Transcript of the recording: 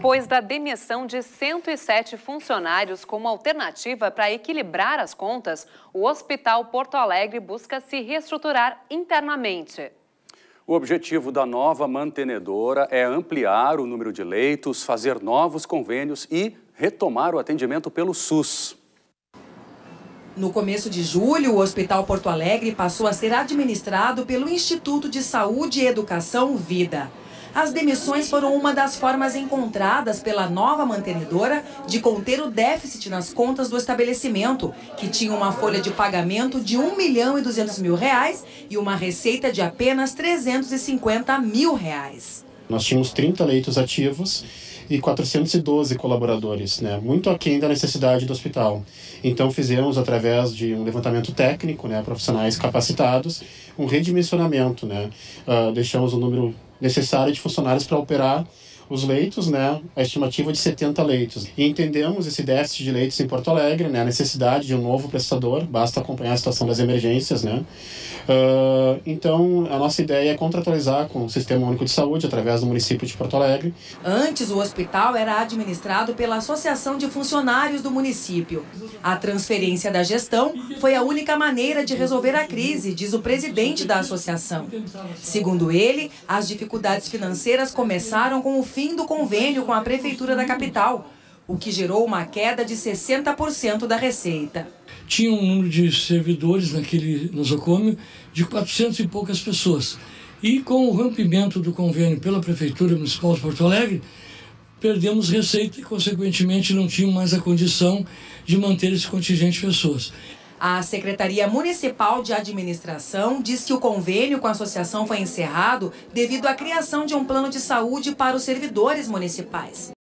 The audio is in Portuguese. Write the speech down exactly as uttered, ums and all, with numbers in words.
Depois da demissão de cento e sete funcionários como alternativa para equilibrar as contas, o Hospital Porto Alegre busca se reestruturar internamente. O objetivo da nova mantenedora é ampliar o número de leitos, fazer novos convênios e retomar o atendimento pelo SUS. No começo de julho, o Hospital Porto Alegre passou a ser administrado pelo Instituto de Saúde e Educação Vida. As demissões foram uma das formas encontradas pela nova mantenedora de conter o déficit nas contas do estabelecimento, que tinha uma folha de pagamento de um milhão e duzentos mil reais e uma receita de apenas trezentos e cinquenta mil reais. Nós tínhamos trinta leitos ativos e quatrocentos e doze colaboradores, né? Muito aquém da necessidade do hospital. Então fizemos, através de um levantamento técnico, né, profissionais capacitados, um redimensionamento, né? Uh, deixamos o número necessário de funcionários para operar os leitos, né, a estimativa de setenta leitos. E entendemos esse déficit de leitos em Porto Alegre, né, a necessidade de um novo prestador, basta acompanhar a situação das emergências, né. Uh, então, a nossa ideia é contratualizar com o Sistema Único de Saúde, através do município de Porto Alegre. Antes, o hospital era administrado pela Associação de Funcionários do município. A transferência da gestão foi a única maneira de resolver a crise, diz o presidente da associação. Segundo ele, as dificuldades financeiras começaram com o fim do convênio com a Prefeitura da capital, o que gerou uma queda de sessenta por cento da receita. Tinha um número de servidores naquele nosocômio de quatrocentas e poucas pessoas. E com o rompimento do convênio pela Prefeitura Municipal de Porto Alegre, perdemos receita e, consequentemente, não tínhamos mais a condição de manter esse contingente de pessoas. A Secretaria Municipal de Administração diz que o convênio com a associação foi encerrado devido à criação de um plano de saúde para os servidores municipais.